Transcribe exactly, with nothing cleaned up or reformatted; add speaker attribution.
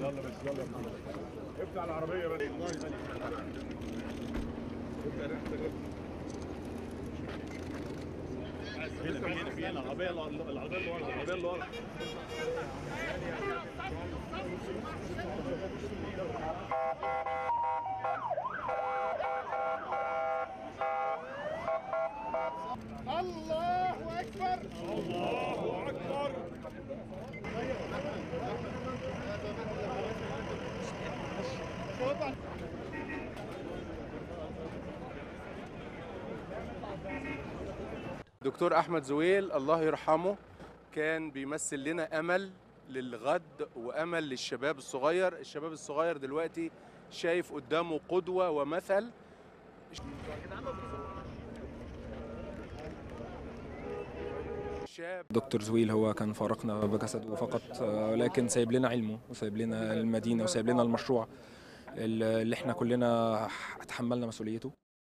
Speaker 1: يلا بس يلا يا محمد، افتح العربيه بس. الله يخليك. هنا في هنا في هنا العربيه العربيه اللي ورا العربيه اللي ورا. الله اكبر الله اكبر.
Speaker 2: دكتور أحمد زويل الله يرحمه كان بيمثل لنا أمل للغد وأمل للشباب الصغير. الشباب الصغير دلوقتي شايف قدامه قدوة ومثل.
Speaker 3: دكتور زويل هو كان فارقنا بجسده فقط، ولكن سايب لنا علمه وسايب لنا المدينة وسايب لنا المشروع اللي احنا كلنا اتحملنا مسؤوليته.